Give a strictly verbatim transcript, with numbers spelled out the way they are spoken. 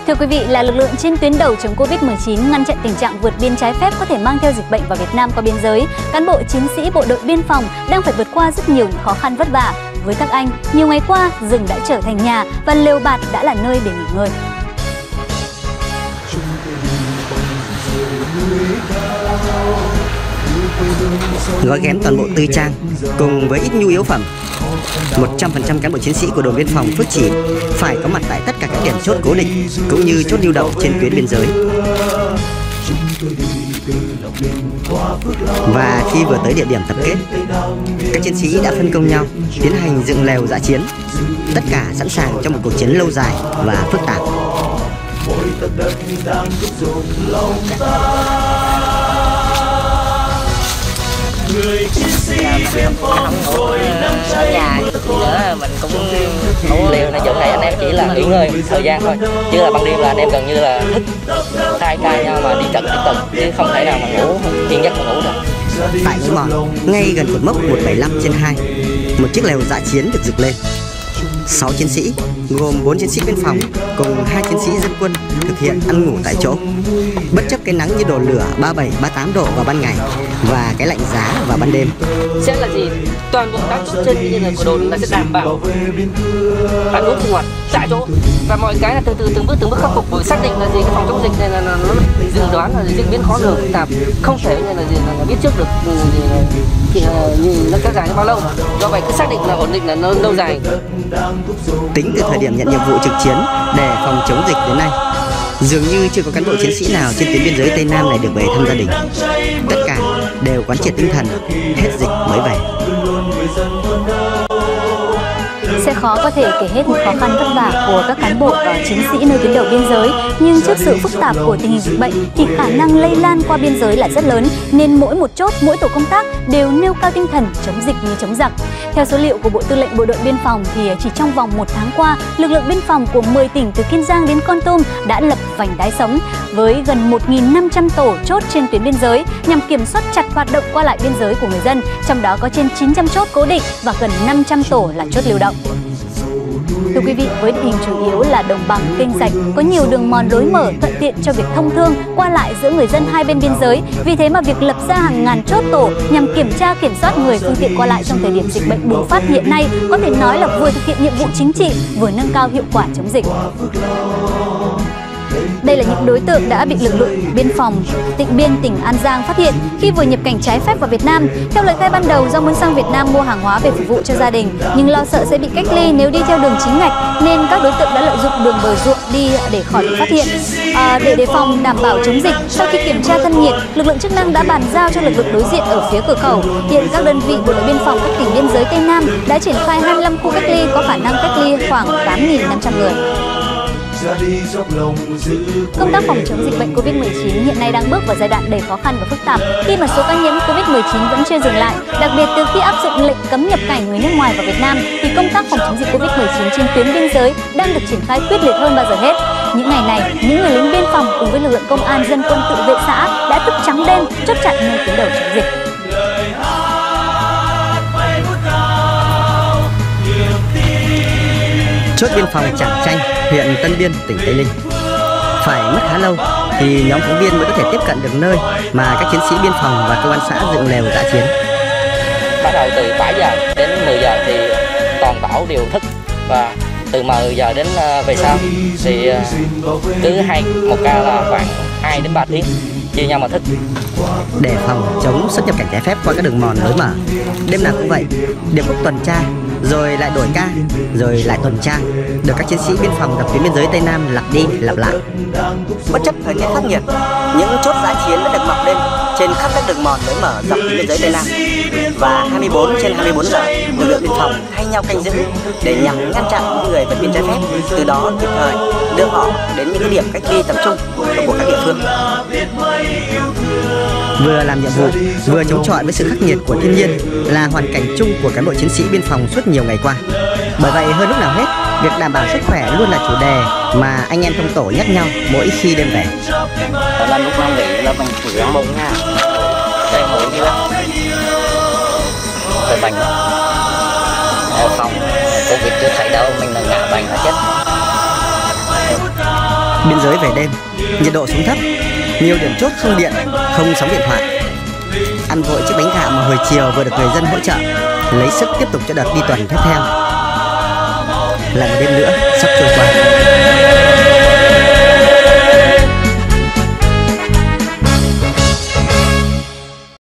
Thưa quý vị, là lực lượng trên tuyến đầu chống Covid mười chín ngăn chặn tình trạng vượt biên trái phép có thể mang theo dịch bệnh vào Việt Nam qua biên giới, cán bộ chiến sĩ bộ đội biên phòng đang phải vượt qua rất nhiều những khó khăn vất vả. Với các anh, nhiều ngày qua, rừng đã trở thành nhà và lều bạt đã là nơi để nghỉ ngơi. Gói ghém toàn bộ tư trang cùng với ít nhu yếu phẩm, một trăm phần trăm cán bộ chiến sĩ của đồn biên phòng Phước Chỉ phải có mặt tại tất cả các điểm chốt cố định cũng như chốt lưu động trên tuyến biên giới. Và khi vừa tới địa điểm tập kết, các chiến sĩ đã phân công nhau tiến hành dựng lều dã chiến, tất cả sẵn sàng cho một cuộc chiến lâu dài và phức tạp. Người chiến sĩ biên phòng rồi nâng cháy nhà nữa, mình cũng ngủ liều nói chung này anh em chỉ là nghỉ ngơi thời gian thôi, chứ là ban đêm là anh em gần như là thức thay ca nhau mà đi trận tiếp tục, chứ không thể nào mà ngủ yên giấc mà ngủ được. Tại núi Mòn, ngay gần cột mốc một bảy lăm trên hai, một chiếc lều dã chiến được dựng lên. sáu chiến sĩ gồm bốn chiến sĩ biên phòng cùng hai chiến sĩ dân quân thực hiện ăn ngủ tại chỗ, bất chấp cái nắng như đổ lửa ba mươi bảy, ba mươi tám độ vào ban ngày và cái lạnh giá vào ban đêm. Sẽ là gì? Toàn bộ các chốt trên như là của đồn là sẽ đảm bảo ăn uống sinh hoạt tại chỗ và mọi cái là từ từ từng bước từng bước khắc phục, bởi xác định là gì cái phòng chống dịch này là, là nó dự đoán là diễn biến khó lường phức tạp, không thể như là gì là biết trước được thì như nó kéo dài bao lâu. Do vậy cứ xác định là ổn định là lâu, lâu dài. Tính từ thời điểm nhận nhiệm vụ trực chiến để phòng chống dịch đến nay, dường như chưa có cán bộ chiến sĩ nào trên tuyến biên giới Tây Nam này được về thăm gia đình. Tất cả đều quán triệt tinh thần hết dịch mới về. Sẽ khó có thể kể hết những khó khăn vất vả của các cán bộ và chiến sĩ nơi tuyến đầu biên giới, nhưng trước sự phức tạp của tình hình dịch bệnh thì khả năng lây lan qua biên giới là rất lớn, nên mỗi một chốt, mỗi tổ công tác đều nêu cao tinh thần chống dịch như chống giặc. Theo số liệu của Bộ Tư lệnh Bộ đội Biên phòng thì chỉ trong vòng một tháng qua, lực lượng biên phòng của mười tỉnh từ Kiên Giang đến Kon Tum đã lập vành đai sống với gần một nghìn năm trăm tổ chốt trên tuyến biên giới nhằm kiểm soát chặt hoạt động qua lại biên giới của người dân, trong đó có trên chín trăm chốt cố định và gần năm trăm tổ là chốt lưu động. Thưa quý vị, với địa hình chủ yếu là đồng bằng, kênh rạch, có nhiều đường mòn lối mở thuận tiện cho việc thông thương qua lại giữa người dân hai bên biên giới. Vì thế mà việc lập ra hàng ngàn chốt tổ nhằm kiểm tra kiểm soát người phương tiện qua lại trong thời điểm dịch bệnh bùng phát hiện nay có thể nói là vừa thực hiện nhiệm vụ chính trị, vừa nâng cao hiệu quả chống dịch. Đây là những đối tượng đã bị lực lượng biên phòng Tịnh Biên, tỉnh An Giang phát hiện khi vừa nhập cảnh trái phép vào Việt Nam. Theo lời khai ban đầu, do muốn sang Việt Nam mua hàng hóa về phục vụ cho gia đình, nhưng lo sợ sẽ bị cách ly nếu đi theo đường chính ngạch, nên các đối tượng đã lợi dụng đường bờ ruộng đi để khỏi bị phát hiện. À, để đề phòng đảm bảo chống dịch, sau khi kiểm tra thân nhiệt, lực lượng chức năng đã bàn giao cho lực lượng đối diện ở phía cửa khẩu. Hiện các đơn vị bộ đội biên phòng các tỉnh biên giới Tây Nam đã triển khai hai mươi lăm khu cách ly có khả năng cách ly khoảng tám nghìn năm trăm người. Công tác phòng chống dịch bệnh Covid mười chín hiện nay đang bước vào giai đoạn đầy khó khăn và phức tạp khi mà số ca nhiễm Covid mười chín vẫn chưa dừng lại. Đặc biệt từ khi áp dụng lệnh cấm nhập cảnh người nước ngoài vào Việt Nam thì công tác phòng chống dịch Covid mười chín trên tuyến biên giới đang được triển khai quyết liệt hơn bao giờ hết. Những ngày này, những người lính biên phòng cùng với lực lượng công an dân quân tự vệ xã đã thức trắng đêm chốt chặn nơi tuyến đầu chống dịch. Chốt biên phòng Trảng Chanh, huyện Tân Biên, tỉnh Tây Ninh. Phải mất khá lâu thì nhóm phóng viên mới có thể tiếp cận được nơi mà các chiến sĩ biên phòng và công an xã dựng lều dã chiến. Bắt đầu từ bảy giờ đến mười giờ thì toàn tổ đều thức, và từ mười giờ đến về sau thì cứ hai một ca là khoảng hai đến ba tiếng chia nhau mà thức. Để phòng chống xuất nhập cảnh trái phép qua các đường mòn lối mở, đêm nào cũng vậy, điểm một tuần tra rồi lại đổi ca, rồi lại tuần tra, được các chiến sĩ biên phòng dọc tuyến biên giới Tây Nam lặp đi lặp lại. Bất chấp thời tiết khắc nghiệt, những chốt dã chiến đã được mọc lên trên khắp các đường mòn lối mở dọc tuyến biên giới Tây Nam, và hai mươi bốn trên hai mươi bốn giờ lực lượng biên phòng thay nhau canh giữ để nhằm ngăn chặn những người vượt biên trái phép, từ đó kịp thời đưa họ đến những cái điểm cách ly tập trung của các địa phương. Vừa làm nhiệm vụ, vừa chống chọi với sự khắc nghiệt của thiên nhiên là hoàn cảnh chung của cán bộ chiến sĩ biên phòng suốt nhiều ngày qua. Bởi vậy hơn lúc nào hết, việc đảm bảo sức khỏe luôn là chủ đề mà anh em trong tổ nhắc nhau mỗi khi đêm về. Là lúc nào nghỉ là mình thử ăn bông nha, đây ngồi như lắm, về bệnh ở phòng Covid chưa thấy đâu, mình là ngã bệnh là chết. Biên giới về đêm, nhiệt độ xuống thấp, nhiều điểm chốt không điện, không sóng điện thoại. Ăn vội chiếc bánh gạo mà hồi chiều vừa được người dân hỗ trợ, lấy sức tiếp tục cho đợt đi tuần tiếp theo. Là một đêm nữa sắp trôi qua.